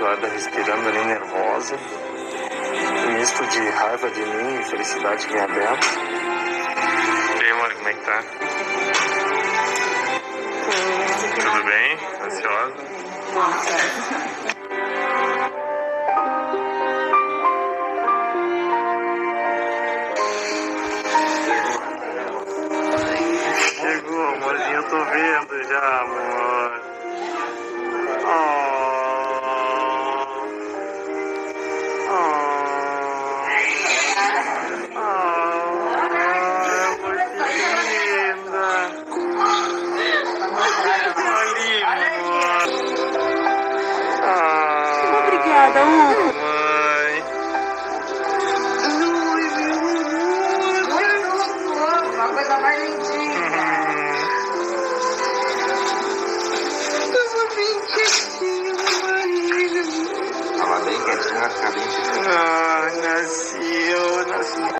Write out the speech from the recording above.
Eduarda respirando ali nervosa. Um misto de raiva de mim e felicidade minha dela. E aí, amor, como é que tá? Tudo bem? Ansiosa? Chegou, amorzinho, eu tô vendo já, amor. Obrigada, amor. Mãe. Uma coisa mais lindinha. Tava bem quietinho, marido. Tava bem quietinho, vai ficar bem quietinho.